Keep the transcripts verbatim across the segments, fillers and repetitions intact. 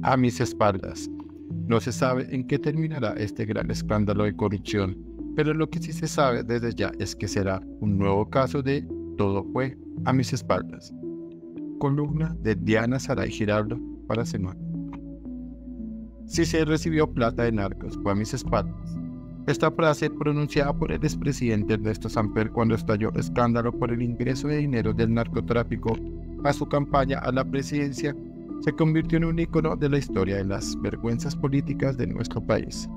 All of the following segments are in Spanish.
a mis espaldas. No se sabe en qué terminará este gran escándalo de corrupción, pero lo que sí se sabe desde ya es que será un nuevo caso de todo fue a mis espaldas. Columna de Diana Saray Giraldo para Semana. Si se recibió plata de narcos, fue a mis espaldas. Esta frase, pronunciada por el expresidente Ernesto Samper cuando estalló el escándalo por el ingreso de dinero del narcotráfico a su campaña a la presidencia, se convirtió en un ícono de la historia de las vergüenzas políticas de nuestro país,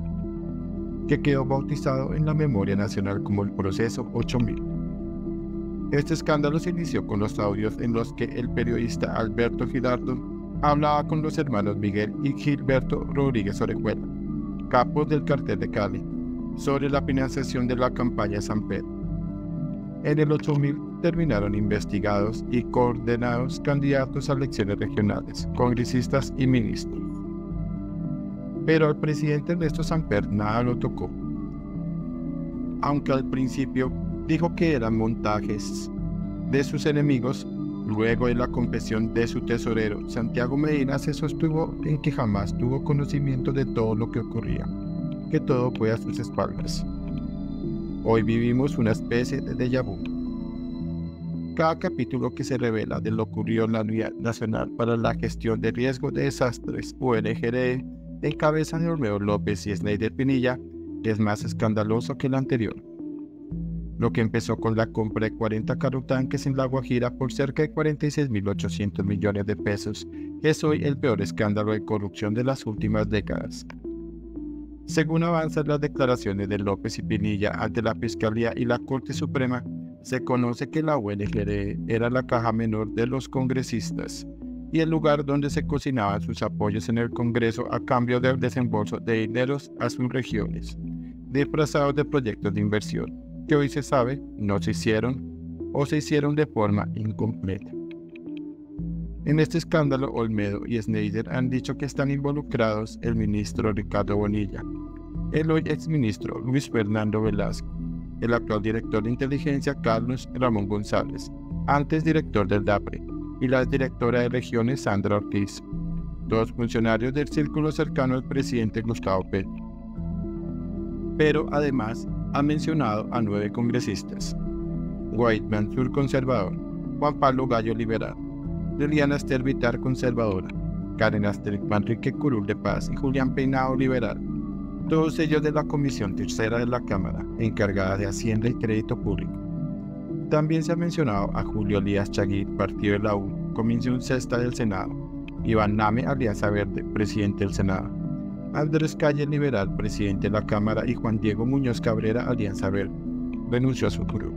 que quedó bautizado en la memoria nacional como el Proceso ocho mil. Este escándalo se inició con los audios en los que el periodista Alberto Giraldo hablaba con los hermanos Miguel y Gilberto Rodríguez Orejuela, capos del cartel de Cali, sobre la financiación de la campaña Samper. En el ocho mil terminaron investigados y condenados candidatos a elecciones regionales, congresistas y ministros. Pero al presidente Ernesto Samper nada lo tocó. Aunque al principio dijo que eran montajes de sus enemigos, luego de la confesión de su tesorero, Santiago Medina se sostuvo en que jamás tuvo conocimiento de todo lo que ocurría, que todo fue a sus espaldas. Hoy vivimos una especie de déjà vu. Cada capítulo que se revela de lo ocurrido en la Unidad Nacional para la Gestión de Riesgo de Desastres, U N G R E, en cabeza de Olmedo López y Sneider Pinilla, es más escandaloso que el anterior. Lo que empezó con la compra de cuarenta carro tanques en La Guajira por cerca de cuarenta y seis mil ochocientos millones de pesos, es hoy el peor escándalo de corrupción de las últimas décadas. Según avanzan las declaraciones de López y Pinilla ante la Fiscalía y la Corte Suprema, se conoce que la U N G R E era la caja menor de los congresistas y el lugar donde se cocinaban sus apoyos en el Congreso a cambio del desembolso de dineros a sus regiones, disfrazados de proyectos de inversión, que hoy se sabe no se hicieron o se hicieron de forma incompleta. En este escándalo, Olmedo y Sneider han dicho que están involucrados el ministro Ricardo Bonilla, el hoy exministro Luis Fernando Velasco, el actual director de inteligencia Carlos Ramón González, antes director del DAPRE, y la directora de regiones Sandra Ortiz, todos funcionarios del círculo cercano al presidente Gustavo Petro. Pero además ha mencionado a nueve congresistas: Guaid Mansur, conservador; Juan Pablo Gallo, liberal; Liliana Ester Vitar, conservadora; Karen Astrid Manrique Curul, de Paz; y Julián Peinado, liberal, todos ellos de la Comisión Tercera de la Cámara, encargada de Hacienda y Crédito Público. También se ha mencionado a Julio Elías Chaguí, partido de la U, Comisión Sexta del Senado; Iván Name, Alianza Verde, presidente del Senado; Andrés Calle, liberal, presidente de la Cámara; y Juan Diego Muñoz Cabrera, Alianza Verde, renunció a su curul.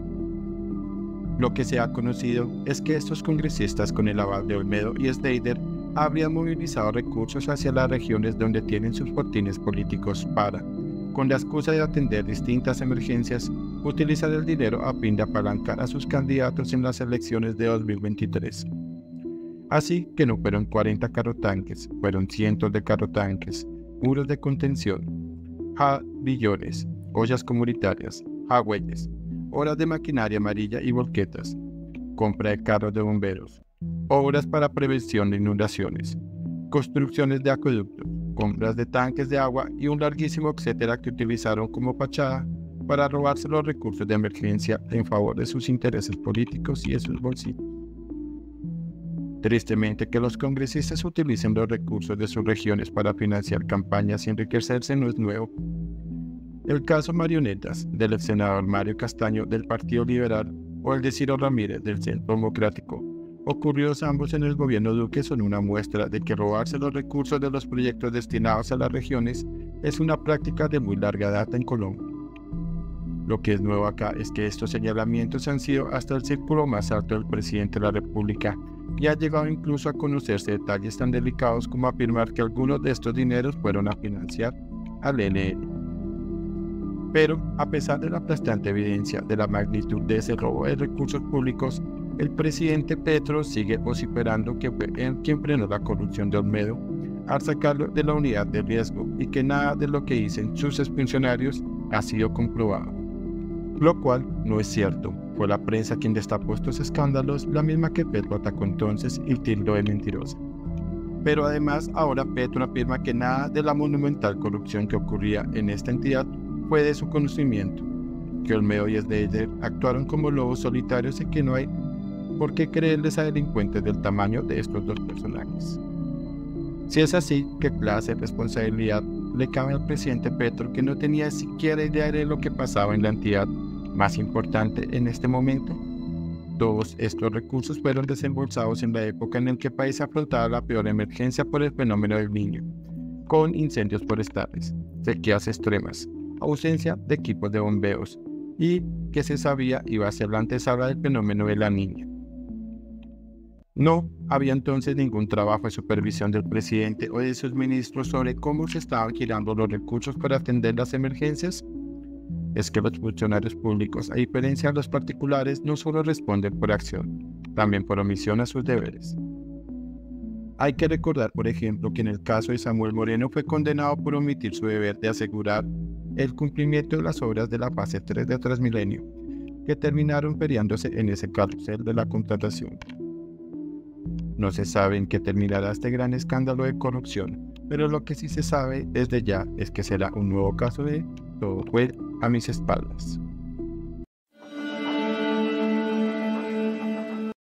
Lo que se ha conocido es que estos congresistas, con el aval de Olmedo y Sneider, habrían movilizado recursos hacia las regiones donde tienen sus fortines políticos para, con la excusa de atender distintas emergencias, utilizar el dinero a fin de apalancar a sus candidatos en las elecciones de dos mil veintitrés. Así que no fueron cuarenta carrotanques, fueron cientos de carrotanques, muros de contención, jabillones, ollas comunitarias, jagüeyes, horas de maquinaria amarilla y volquetas, compra de carros de bomberos, obras para prevención de inundaciones, construcciones de acueductos, compras de tanques de agua y un larguísimo etcétera que utilizaron como fachada para robarse los recursos de emergencia en favor de sus intereses políticos y de sus bolsillos. Tristemente, que los congresistas utilicen los recursos de sus regiones para financiar campañas y enriquecerse no es nuevo. El caso Marionetas del ex senador Mario Castaño del Partido Liberal o el de Ciro Ramírez del Centro Democrático, ocurridos ambos en el gobierno Duque, son una muestra de que robarse los recursos de los proyectos destinados a las regiones es una práctica de muy larga data en Colombia. Lo que es nuevo acá es que estos señalamientos han sido hasta el círculo más alto del presidente de la República y ha llegado incluso a conocerse detalles tan delicados como afirmar que algunos de estos dineros fueron a financiar al E L N. Pero, a pesar de la aplastante evidencia de la magnitud de ese robo de recursos públicos, el presidente Petro sigue vociferando que fue él quien frenó la corrupción de Olmedo al sacarlo de la unidad de riesgo y que nada de lo que dicen sus exfuncionarios ha sido comprobado. Lo cual no es cierto, fue la prensa quien destapó estos escándalos, la misma que Petro atacó entonces y tildó de mentirosa. Pero además ahora Petro afirma que nada de la monumental corrupción que ocurría en esta entidad fue de su conocimiento, que Olmedo y Schneider actuaron como lobos solitarios y que no hay por qué creerles a delincuentes del tamaño de estos dos personajes. Si es así, ¿qué clase de responsabilidad le cabe al presidente Petro, que no tenía siquiera idea de lo que pasaba en la entidad más importante en este momento? Todos estos recursos fueron desembolsados en la época en la que el país afrontaba la peor emergencia por el fenómeno del Niño, con incendios forestales, sequías extremas, ausencia de equipos de bombeos y que se sabía iba a ser la antesala del fenómeno de la Niña. No había entonces ningún trabajo de supervisión del presidente o de sus ministros sobre cómo se estaban girando los recursos para atender las emergencias. Es que los funcionarios públicos, a diferencia de los particulares, no solo responden por acción, también por omisión a sus deberes. Hay que recordar, por ejemplo, que en el caso de Samuel Moreno fue condenado por omitir su deber de asegurar el cumplimiento de las obras de la fase tres de Transmilenio, que terminaron feriándose en ese carrusel de la contratación. No se sabe en qué terminará este gran escándalo de corrupción, pero lo que sí se sabe desde ya es que será un nuevo caso de todo fue a mis espaldas.